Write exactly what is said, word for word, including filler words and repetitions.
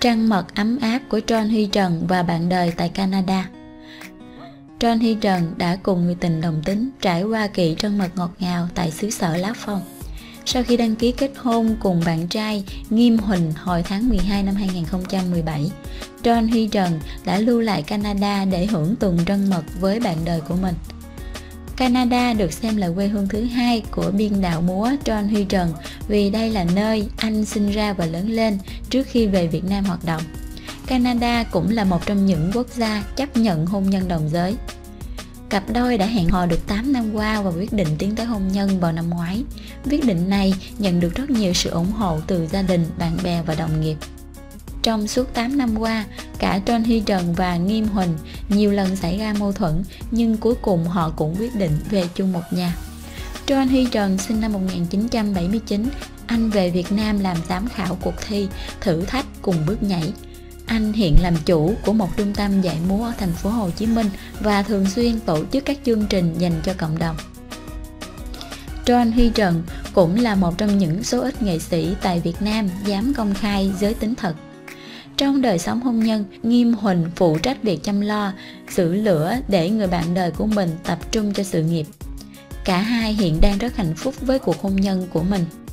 Trăng mật ấm áp của John Huy Trần và bạn đời tại Canada. John Huy Trần đã cùng người tình đồng tính trải qua kỳ trăng mật ngọt ngào tại xứ sở lá phong. Sau khi đăng ký kết hôn cùng bạn trai Nghiêm Huỳnh hồi tháng mười hai năm hai nghìn không trăm mười bảy, John Huy Trần đã lưu lại Canada để hưởng tuần trăng mật với bạn đời của mình. Canada được xem là quê hương thứ hai của biên đạo múa John Huy Trần vì đây là nơi anh sinh ra và lớn lên trước khi về Việt Nam hoạt động. Canada cũng là một trong những quốc gia chấp nhận hôn nhân đồng giới. Cặp đôi đã hẹn hò được tám năm qua và quyết định tiến tới hôn nhân vào năm ngoái. Quyết định này nhận được rất nhiều sự ủng hộ từ gia đình, bạn bè và đồng nghiệp. Trong suốt tám năm qua, cả John Huy Trần và Nghiêm Huỳnh nhiều lần xảy ra mâu thuẫn, nhưng cuối cùng họ cũng quyết định về chung một nhà. John Huy Trần sinh năm một nghìn chín trăm bảy mươi chín, anh về Việt Nam làm giám khảo cuộc thi Thử thách cùng bước nhảy. Anh hiện làm chủ của một trung tâm dạy múa ở thành phố Hồ Chí Minh và thường xuyên tổ chức các chương trình dành cho cộng đồng. John Huy Trần cũng là một trong những số ít nghệ sĩ tại Việt Nam dám công khai giới tính thật. Trong đời sống hôn nhân, Nghiêm Huỳnh phụ trách việc chăm lo, giữ lửa để người bạn đời của mình tập trung cho sự nghiệp. Cả hai hiện đang rất hạnh phúc với cuộc hôn nhân của mình.